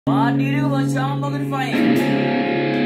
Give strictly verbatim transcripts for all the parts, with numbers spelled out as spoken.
Hadir bersama Fine.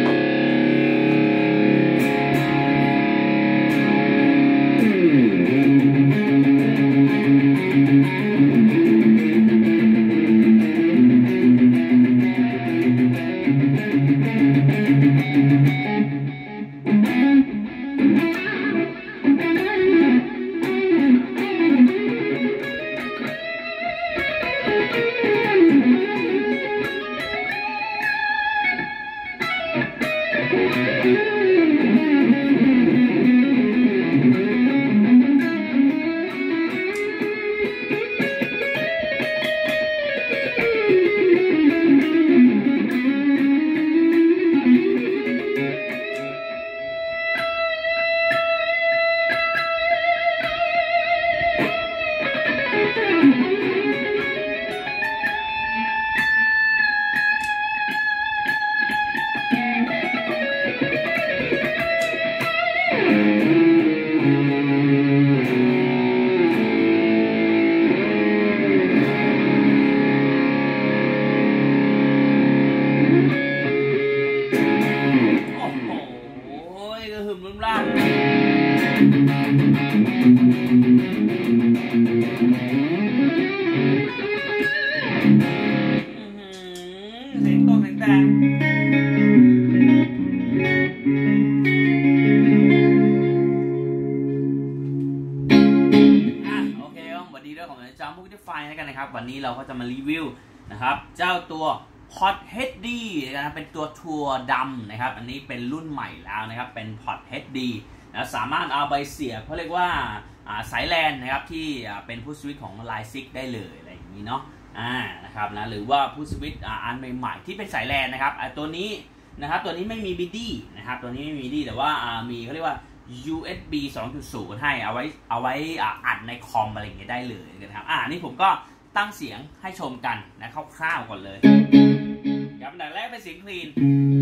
วันนี้เราก็จะมารีวิวนะครับเจ้าตัว Pod เอช ดี นะครับเป็นตัวทัวร์ดำนะครับอันนี้เป็นรุ่นใหม่แล้วนะครับเป็น Pod เอช ดี นะสามารถเอาไปเสียบเขาเรียกว่าสายแลนนะครับที่เป็นผู้สวิตช์ของ ไลน์ ซิก ได้เลยอะไรอย่างนี้เนาะอ่านะครับนะหรือว่าผู้สวิตช์อันใหม่ๆที่เป็นสายแลนนะครับตัวนี้นะครับตัวนี้ไม่มี มิดี้ นะครับตัวนี้ไม่มี มิดี้ แต่ว่ามีเขาเรียกว่า ยู เอส บี สองจุดศูนย์ ให้เอาไว้เอาไว้อัดในคอมอะไรอย่างเงี้ยได้เลยนะครับอ่านี่ผมก็ตั้งเสียงให้ชมกันนะคร่าวๆก่อนเลยครับอันดับแรกเป็นเสียงคลีน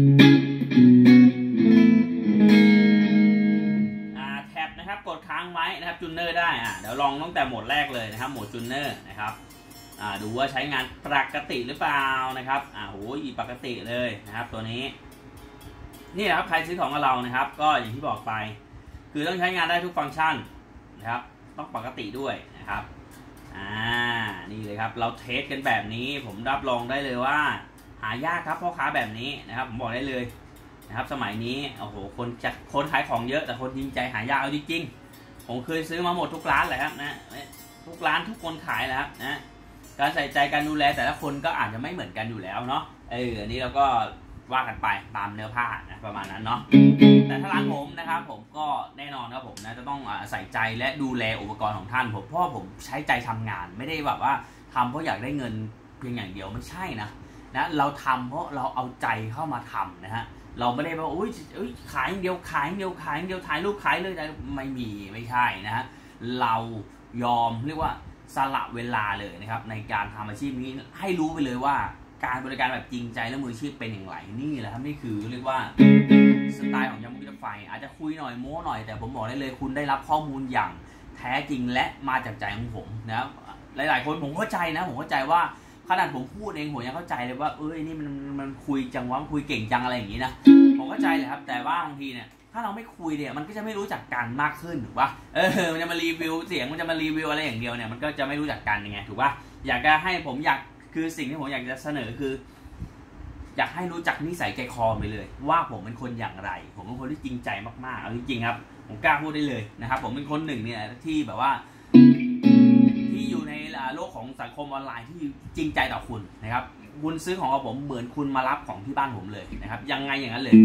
อ่าแท็บนะครับกดค้างไว้นะครับจูนเนอร์ได้อ่าเดี๋ยวลองตั้งแต่โหมดแรกเลยนะครับโหมดจูนเนอร์นะครับอ่าดูว่าใช้งานปกติหรือเปล่านะครับอ่าโหยปกติเลยนะครับตัวนี้นี่นะครับใครซื้อของกับเรานะครับก็อย่างที่บอกไปคือต้องใช้งานได้ทุกฟังก์ชันนะครับต้องปกติด้วยนะครับอ่านี่เลยครับเราเทสกันแบบนี้ผมรับรองได้เลยว่าหายากครับพ่อค้าแบบนี้นะครับผมบอกได้เลยนะครับสมัยนี้โอ้โหคนจะคนขายของเยอะแต่คนจริงใจหายากเอาจริงๆผมเคยซื้อมาหมดทุกร้านเลยครับนะทุกร้านทุกคนขายแล้วครับนะการใส่ใจการดูแลแต่ละคนก็อาจจะไม่เหมือนกันอยู่แล้วเนาะเอออันนี้เราก็ว่ากันไปตามเนื้อผ้านะประมาณนั้นเนาะแต่ถ้าร้านผมนะครับผมก็แน่นอนครับผมนะจะต้องใส่ใจและดูแลอุปกรณ์ของท่านผมเพราะผมใช้ใจทำงานไม่ได้แบบว่าทำเพราะอยากได้เงินเพียงอย่างเดียวไม่ใช่นะนะเราทำเพราะเราเอาใจเข้ามาทำนะฮะเราไม่ได้ว่าอุ้ยขายอย่างเดียวขายอย่างเดียวขายอย่างเดียวถ่ายรูปขายเลยไม่มีไม่ใช่นะฮะเรายอมเรียกว่าสละเวลาเลยนะครับในการทำอาชีพนี้ให้รู้ไปเลยว่าการบริการแบบจริงใจและมืออาชีพเป็นอย่างไรนี่แหละครับนี่คือเรียกว่าสไตล์ของยามุกิไฟอาจจะคุยหน่อยโม้หน่อยแต่ผมบอกได้เลยคุณได้รับข้อมูลอย่างแท้จริงและมาจากใจของผมนะครับหลายๆคนผมเข้าใจนะผมเข้าใจว่าขนาดผมพูดเองผมยังเข้าใจเลยว่าเอ้ยนี่มันมันคุยจังวะคุยเก่งจังอะไรอย่างนี้นะผมเข้าใจเลยครับแต่ว่าบางทีเนี่ยถ้าเราไม่คุยเนี่ยมันก็จะไม่รู้จักกันมากขึ้นถูกป่ะเออมันจะมารีวิวเสียงมันจะมารีวิวอะไรอย่างเดียวเนี่ยมันก็จะไม่รู้จักกันยังไงถูกป่ะอยากจะให้ผมอยากคือสิ่งที่ผมอยากจะเสนอคืออยากให้รู้จักนิสัยใจคอไปเลยว่าผมเป็นคนอย่างไรผมเป็นคนที่จริงใจมากๆเอาจริงๆครับผมกล้าพูดได้เลยนะครับผมเป็นคนหนึ่งเนี่ยที่แบบว่าที่อยู่ในโลกของสังคมออนไลน์ที่จริงใจต่อคุณนะครับคุณซื้อของกับผมเหมือนคุณมารับของที่บ้านผมเลยนะครับยังไงอย่างนั้นเลย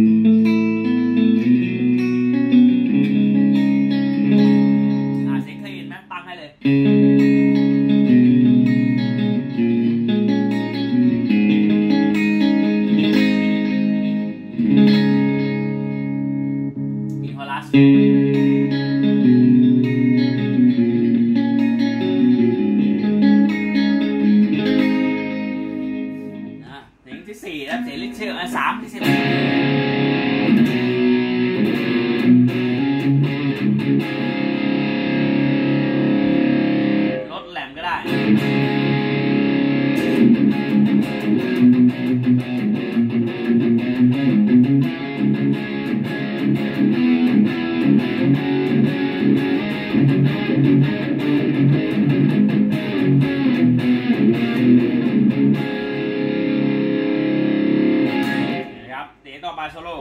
อ่าเสียงคลีนไหมตั้งให้เลยสี่แล้วเสียงลิเชอร์สามที่สิบลดแหลมก็ได้ปลายโซโล่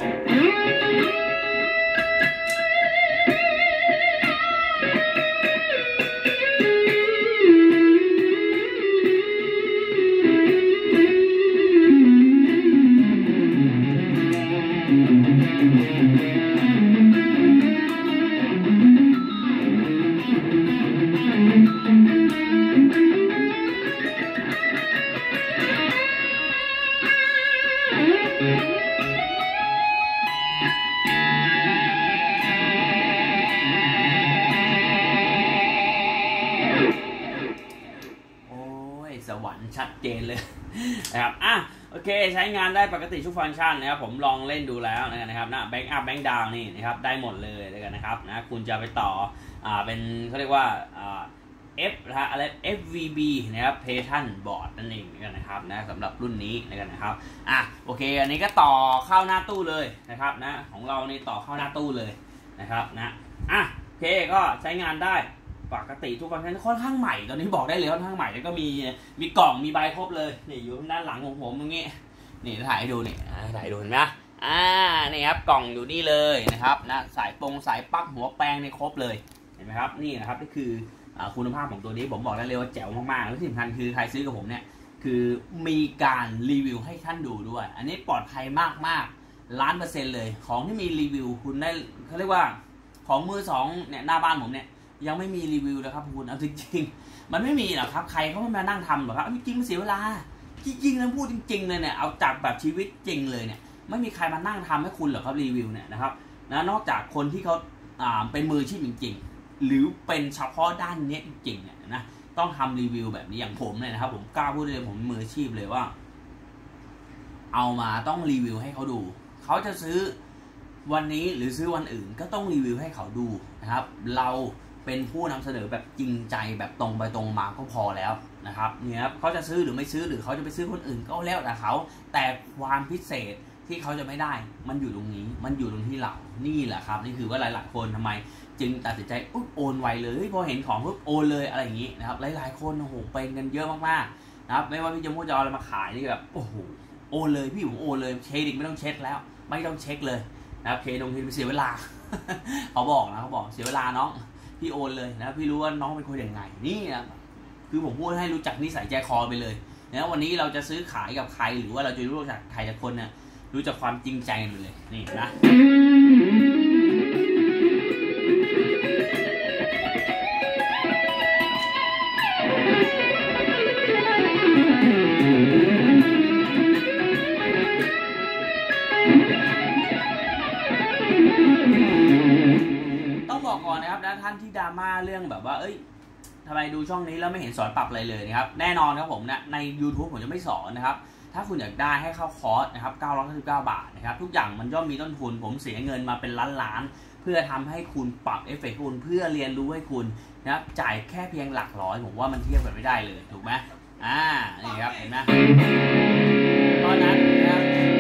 สวรรค์ชัดเจนเลยนะครับอ่ะโอเคใช้งานได้ปกติทุกฟังก์ชันนะครับผมลองเล่นดูแล้วนะครับนะแบงค์อัพแบงค์ดาวนี่นะครับได้หมดเลยเลยกันนะครับนะคุณจะไปต่ออ่าเป็นเขาเรียกว่าอ่า F นะฮะอะไร เอฟ วี บี นะครับ Pattern Board นั่นเองนะครับนะสำหรับรุ่นนี้นะครับอ่ะโอเคอันนี้ก็ต่อเข้าหน้าตู้เลยนะครับนะของเรานี่ต่อเข้าหน้าตู้เลยนะครับนะอ่ะโอเคก็ใช้งานได้ปกติทุกฟังก์ชันค่อนข้างใหม่ตอนนี้บอกได้เลยค่อนข้างใหม่แล้วก็มีมีกล่องมีใบครบเลยนี่อยู่ด้านหลังของผมตรงนี้นี่ถ่ายให้ดูนี่ถ่ายดูเห็นไหมอ่านี่ครับกล่องอยู่นี่เลยนะครับนะสายปงสายปลั๊กหัวแปลงนี่ครบเลยเห็นไหมครับนี่นะครับนี่คือคุณภาพของตัวนี้ผมบอกได้เลยว่าแจ๋วมากๆแล้วที่สำคัญคือใครซื้อกับผมเนี่ยคือมีการรีวิวให้ท่านดูด้วยอันนี้ปลอดภัยมากๆล้านเปอร์เซ็นต์เลยของที่มีรีวิวคุณได้เขาเรียกว่าของมือสองเนี่ยหน้าบ้านผมเนี่ยยังไม่มีรีวิวเลยครับคุณเอาจริงๆมันไม่มีหรอกครับใครเขาไม่มานั่งทำหรอกครับจริงๆมันเสียเวลาจริงๆแล้วพูดจริงๆเลยเนี่ยเอาจากแบบชีวิตจริงเลยเนี่ยไม่มีใครมานั่งทำให้คุณหรอกครับรีวิวเนี่ยนะครับนะนอกจากคนที่เขาอ่าเป็นมืออาชีพจริงๆหรือเป็นเฉพาะด้านนี้จริงๆเนี่ยนะต้องทำรีวิวแบบนี้อย่างผมเนี่ยนะครับผมกล้าพูดเลยผมมืออาชีพเลยว่าเอามาต้องรีวิวให้เขาดูเขาจะซื้อวันนี้หรือซื้อวันอื่นก็ต้องรีวิวให้เขาดูนะครับเราเป็นผู้นำเสนอแบบจริงใจแบบตรงไปตรงมาก็พอแล้วนะครับเนี่ยครับเขาจะซื้อหรือไม่ซื้อหรือเขาจะไปซื้อคนอื่นก็แล้วแต่เขาแต่ความพิเศษที่เขาจะไม่ได้มันอยู่ตรงนี้มันอยู่ตรงที่เรานี่แหละครับนี่คือว่าหลายๆคนทำไมจึงตัดสินใจอุ๊บโอนไวเลยพอเห็นของปุ๊บโอนเลยอะไรอย่างนี้นะครับหลายๆคนโอ้โหเป็นกันเยอะมากๆนะครับไม่ว่าพี่จะพูดจะเอาอะไรมาขายนี่แบบโอ้โหโอนเลยพี่ผมโอนเลยเช็คดิไม่ต้องเช็คแล้วไม่ต้องเช็คเลยนะครับเคดงเคเสียเวลา เขาบอกนะเขาบอกเสียเวลาน้องพี่โอนเลยนะพี่รู้ว่าน้องเป็นคนยังไงนี่นะคือผมพูดให้รู้จักนิสัยใจคอไปเลยนะวันนี้เราจะซื้อขายกับใครหรือว่าเราจะรู้จักใครสักคนเนี่ยรู้จักความจริงใจไปเลยนี่นะต้องบอกก่อนนะครับนะท่านที่ดราม่าเรื่องแบบว่าเอ้ยทำไมดูช่องนี้แล้วไม่เห็นสอนปรับอะไรเลยนะครับแน่นอนครับผมนะใน YouTube ผมจะไม่สอนนะครับถ้าคุณอยากได้ให้เข้าคอร์สนะครับเก้าร้อยเก้าสิบเก้าบาทนะครับทุกอย่างมันย่อมมีต้นทุนผมเสียเงินมาเป็นล้านล้านเพื่อทำให้คุณปรับเอฟเฟกต์คุณเพื่อเรียนรู้ให้คุณนะครับจ่ายแค่เพียงหลักร้อยผมว่ามันเทียบกันไม่ได้เลยถูกไหมอ่านี่ครับเห็นไหมตอนนั้นนะครับ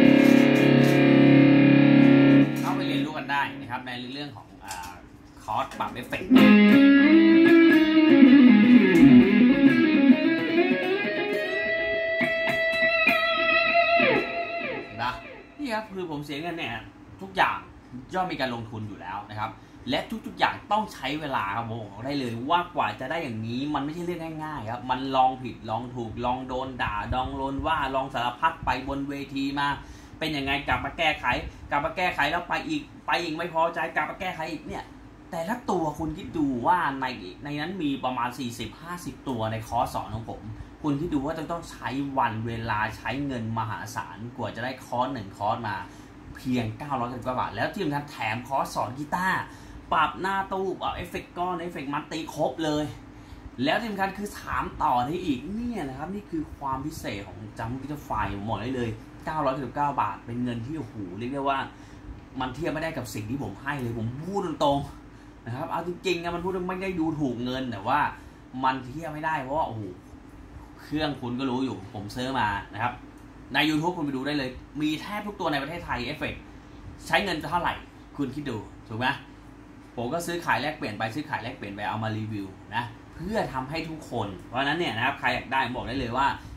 เข้าไปเรียนรู้กันได้นะครับในเรื่องของอ่าคอร์สปรับเอฟเฟกต์นี่ครับคือผมเสียเงินเนี่ยทุกอย่างย่อมมีการลงทุนอยู่แล้วนะครับและทุกๆอย่างต้องใช้เวลาครับผมบอกได้เลยว่ากว่าจะได้อย่างนี้มันไม่ใช่เรื่องง่ายๆครับมันลองผิดลองถูกลองโดนด่าลองโดนว่าลองสารพัดไปบนเวทีมาเป็นยังไงกลับมาแก้ไขกลับมาแก้ไขแล้วไปอีกไปอีกไม่พอใจกลับมาแก้ไขอีกเนี่ยแต่ละตัวคุณคิดดูว่าในในนั้นมีประมาณ สี่สิบถึงห้าสิบ ตัวในคอร์สสอนของผมคุณที่ดูว่าต้องต้องใช้วันเวลาใช้เงินมหาศาลกว่าจะได้คอร์สหนึ่งคอร์สมาเพียงเก้าร้อยเก้าสิบเก้าบาทแล้วที่สำคัญแถมคอร์สสอนกีตาร์ปรับหน้าตู้ปรับเอฟเฟกต์ก้อนเอฟเฟกต์มัดตีครบเลยแล้วที่สำคัญคือถามต่อได้อีกเนี่ยนะครับนี่คือความพิเศษของจัมป์กิตาร์ไฟหมดเลยเก้าร้อยเก้าสิบเก้าบาทเป็นเงินที่โอ้โหเรียกได้ว่ามันเทียบไม่ได้กับสิ่งที่ผมให้เลยผมพูดตรงๆนะครับเอาจริงๆนะมันพูดไม่ได้ดูถูกเงินแต่ว่ามันเทียบไม่ได้เพราะว่าโอ้โหเครื่องคุณก็รู้อยู่ผมซื้อมานะครับใน YouTube คุณไปดูได้เลยมีแทบทุกตัวในประเทศไทยเอฟเฟกต์ใช้เงินเท่าไหร่คุณคิดดูถูกไหมผมก็ซื้อขายแลกเปลี่ยนไปซื้อขายแลกเปลี่ยนไปเอามารีวิวนะเพื่อทำให้ทุกคนเพราะนั้นเนี่ยนะครับใครอยากได้บอกได้เลยว่า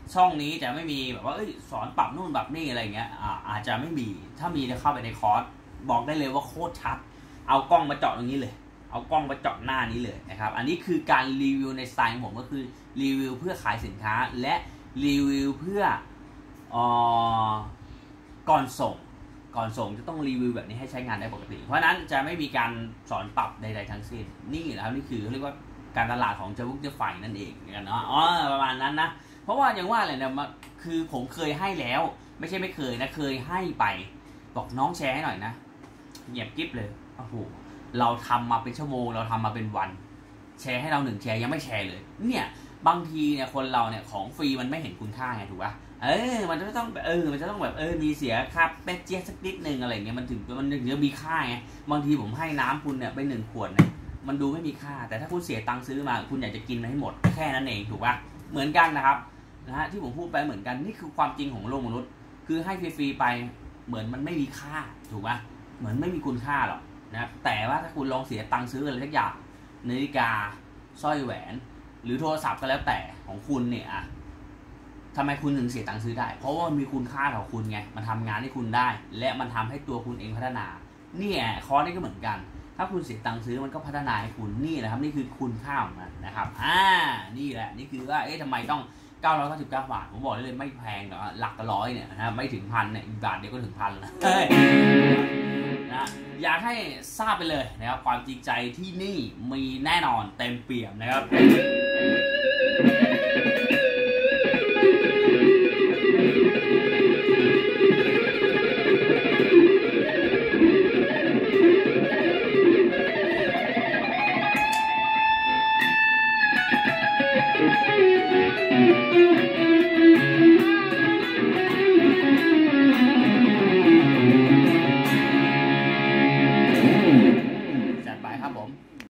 ช่องนี้จะไม่มีแบบว่าเอ้ยสอนปรับนู่นปรับนี่อะไรเงี้ยอ่าอาจจะไม่มีถ้ามีจะเข้าไปในคอร์สบอกได้เลยว่าโคตรชัดเอากล้องมาเจาะตรงนี้เลยเอากล้องมาเจาะหน้านี้เลยนะครับอันนี้คือการรีวิวในสไตล์ของผมก็คือรีวิวเพื่อขายสินค้าและรีวิวเพื่ออ่อก่อนส่งก่อนส่งจะต้องรีวิวแบบนี้ให้ใช้งานได้ปกติเพราะนั้นจะไม่มีการสอนปรับใดๆทั้งสิ้นนี่แล้วนี่คือเรียกว่าการตลาดของเจ้าบุกเจ้าไฟนั่นเองกันเนาะอ๋อประมาณนั้นนะเพราะว่าอย่างว่าอะไรเนี่ยคือผมเคยให้แล้วไม่ใช่ไม่เคยนะเคยให้ไปบอกน้องแชร์ให้หน่อยนะเงียบกิ๊บเลยโอ้โหเราทำมาเป็นชั่วโมงเราทำมาเป็นวันแชร์ให้เราหนึ่งแชร์ยังไม่แชร์เลยเนี่ยบางทีเนี่ยคนเราเนี่ยของฟรีมันไม่เห็นคุณค่าไงถูกป่ะเออมันจะต้องเออมันจะต้องแบบเออมีเสียค่าแป๊กเจี๊ยสักนิดนึงอะไรเงี้ยมันถึงมันถึงจะมีค่าไงบางทีผมให้น้ำคุณเนี่ยไปหนึ่งขวดเนี่ยมันดูไม่มีค่าแต่ถ้าคุณเสียตังค์ซื้อมาคุณอยากจะกินมันให้หมดแค่นั้นเองถูกป่ะเหมือนกันนะครับนะฮะที่ผมพูดไปเหมือนกันนี่คือความจริงของโลกมนุษย์คือให้ฟรีๆไปเหมือนมันไม่มีค่าถูกป่ะเหมือนไม่มีคุณค่าหรอกนะแต่ว่าถ้าคุณลองเสียตังค์ซื้ออะไรสักอย่างนาฬิกาสร้อยแหวนหรือโทรศัพท์ก็แล้วแต่ของคุณเนี่ยอะทำไมคุณถึงเสียตังค์ซื้อได้เพราะว่ามีคุณค่าต่อคุณไงมันทำงานให้คุณได้และมันทำให้ตัวคุณเองพัฒนาเนี่ยคอร์สนี้ก็เหมือนกันถ้าคุณเสียตังค์ซื้อมันก็พัฒนาให้คุณนี่แหละครับนี่คือคุณค่าของมันนะครับอ่านี่แหละนี่คือว่าเอ๊ะทำไมต้องเก้าร้อยเก้าสิบเก้าบาทผมบอกเลยไม่แพงหรอกหลักร้อยเนี่ยนะไม่ถึงพันเนี่ยอีกบาทเดียวก็ถึงพันแล้วนะอยากให้ทราบไปเลยนะครับความจริงใจที่นี่มีแน่นอนเต็มเปี่ยมนะครับ